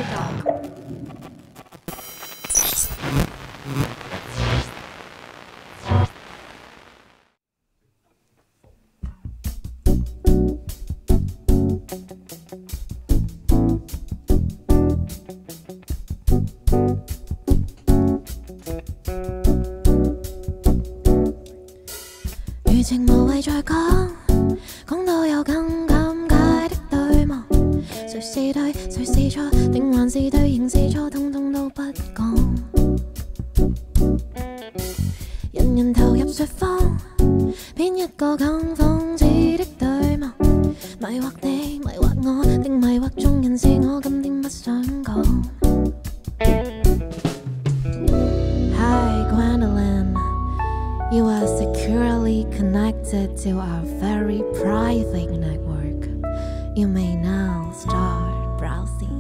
CoverDog。餘情無謂再講，講到有更尷尬的對望。誰是對，誰是錯，定還是對仍是錯，通通都不講。人人投入說謊，編一個更諷刺的對望。迷惑你，迷惑我，定迷惑眾人是我，今天不想講。Hi Gwendolyn.You are securely connected to our very private network. You may now start browsing.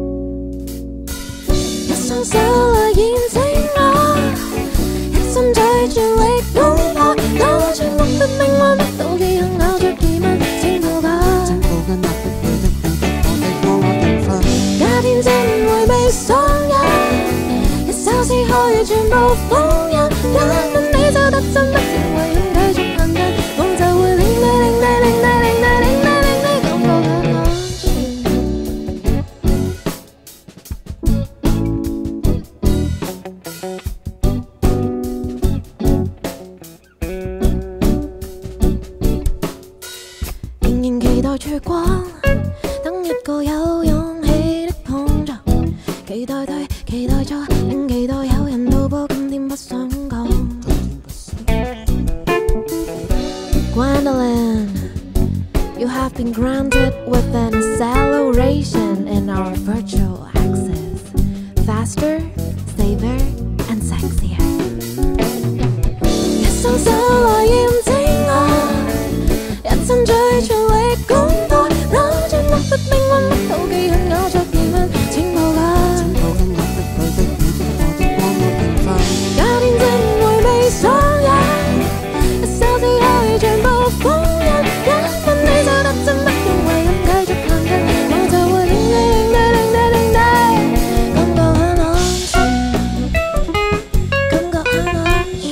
一雙手來驗證我，一心追全力攻破，扭轉惡劣命運，不妒忌恨，咬著疑問，請抱緊壓迫裡的你的我的網絡緣分。假天真回味上癮，一手撕開全部封印，一吻你就達陣，不認為繼續行近，我就會令你令你令你令你令你令你感覺很安全。仍然期待曙光，等一個有勇氣的碰撞，期待對，期待錯，仍期待有人道破，今天不想講。Gwendolyn, you have been granted with an acceleration in our virtual access, faster, safer, and sexier. 一雙手來驗證我，一心追全力攻破，扭轉惡劣命運，不妒忌恨，咬著疑問，請抱緊壓迫裡的你的我的網絡緣分。假天真回味上癮，一手撕開全部封印，一吻你就達陣，不用遺憾，繼續行近，我就會令你令你令你令你感覺很安全，感覺很安全。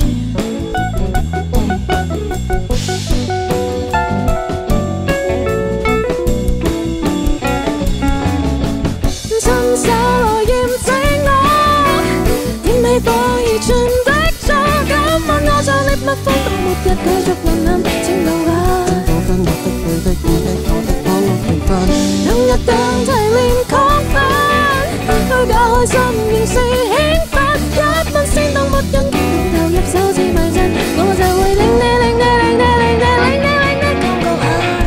親手來驗證我，點起火而全的錯，今晚我像獵物放到末日繼續淪陷，請抱緊壓迫裡的你的我的網絡緣分。兩日更提煉亢奮，虛假開心仍是興奮，一吻先當沒人，投入手指迷陣，我就會令你令你令你令你令你令你感覺很。